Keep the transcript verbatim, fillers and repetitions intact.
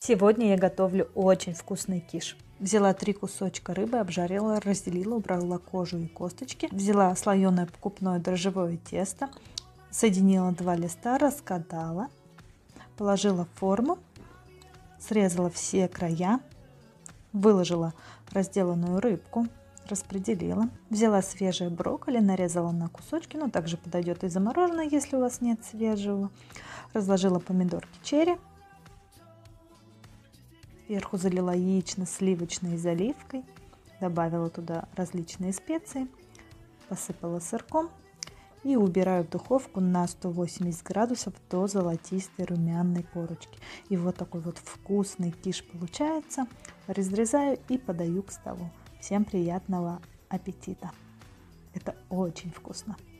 Сегодня я готовлю очень вкусный киш. Взяла три кусочка рыбы, обжарила, разделила, убрала кожу и косточки. Взяла слоеное покупное дрожжевое тесто, соединила два листа, раскатала, положила в форму, срезала все края, выложила разделанную рыбку, распределила. Взяла свежее брокколи, нарезала на кусочки, но также подойдет и замороженное, если у вас нет свежего. Разложила помидорки черри. Сверху залила яично-сливочной заливкой, добавила туда различные специи, посыпала сырком и убираю в духовку на сто восемьдесят градусов до золотистой румяной корочки. И вот такой вот вкусный киш получается. Разрезаю и подаю к столу. Всем приятного аппетита! Это очень вкусно!